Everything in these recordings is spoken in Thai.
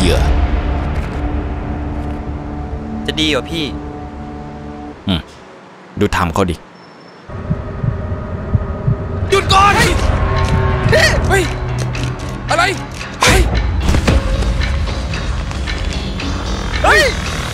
ยื่อจะดีกว่าพี่ดูทำเขาดิหยุดก่อนเฮ้ยอะไรเฮ้ย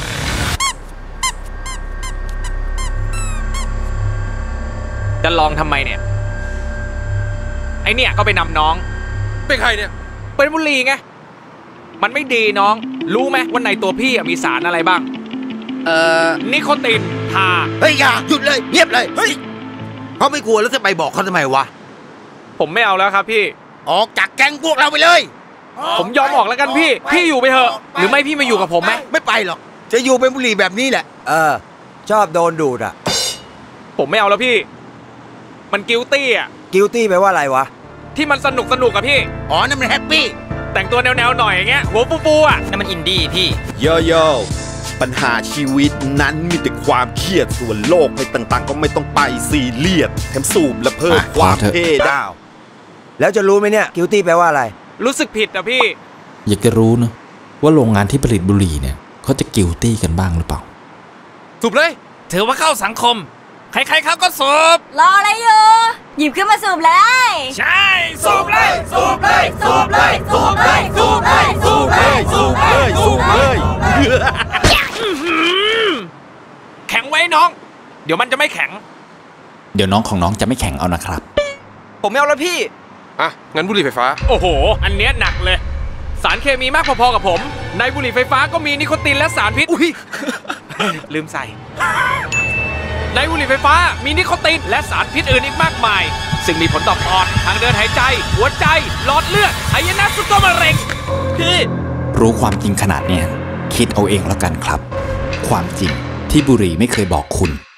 จะลองทำไมเนี่ยไอเนี่ยก็ไปนำน้องเป็นใครเนี่ยเป็นบุหรี่ไงมันไม่ดีน้องรู้ไหมว่าในตัวพี่มีสารอะไรบ้างนิโคตินทาเฮ้ยอย่าหยุดเลยเงียบเลยเฮ้ยเขาไม่กลัวแล้วจะไปบอกเขาทำไมวะผมไม่เอาแล้วครับพี่ออกจากแก๊งพวกเราไปเลยผมยอมออกแล้วกันพี่อยู่ไปเถอะหรือไม่พี่มาอยู่กับผมไหมไม่ไปหรอกจะอยู่เป็นบุหรี่แบบนี้แหละชอบโดนดูดอ่ะผมไม่เอาแล้วพี่มันกิลตี้อ่ะกิลตี้แปลว่าอะไรวะที่มันสนุกกับพี่อ๋อนั่นมันแฮปปี้แต่งตัวแนวหน่อยอย่างเงี้ยหัวฟูอ่ะนั่นมันอินดี้พี่โยปัญหาชีวิตนั้นมีแต่ความเครียดส่วนโลกไปต่างๆก็ไม่ต้องไปซีเรียสแถมสูบและเพิ่มความเท่ดาวแล้วจะรู้ไหมเนี่ยกิลตี้แปลว่าอะไรรู้สึกผิดอะพี่อยากจะรู้นะว่าโรงงานที่ผลิตบุหรี่เนี่ยเขาจะกิลตี้กันบ้างหรือเปล่าสูบเลยถือว่าเข้าสังคมใครๆเขาก็สูบรออะไรอยู่หยิบขึ้นมาสูบเลยใช่สูบเลยแข็งไว้น้องเดี๋ยวมันจะไม่แข็งเดี๋ยวน้องของน้องจะไม่แข็งเอานะครับผมไม่เอาแล้วพี่งั้นบุหรี่ไฟฟ้าโอ้โหอันเนี้ยหนักเลยสารเคมีมากพอๆกับผมในบุหรี่ไฟฟ้าก็มีนิโคตินและสารพิษลืมใส่ในบุหรี่ไฟฟ้ามีนิโคตินและสารพิษอื่นอีกมากมายซึ่งมีผลต่อปอดทางเดินหายใจหัวใจหลอดเลือดหายนะสุดตัวมะเร็งพี่รู้ความจริงขนาดเนี้ยคิดเอาเองแล้วกันครับความจริงที่บุหรี่ไม่เคยบอกคุณ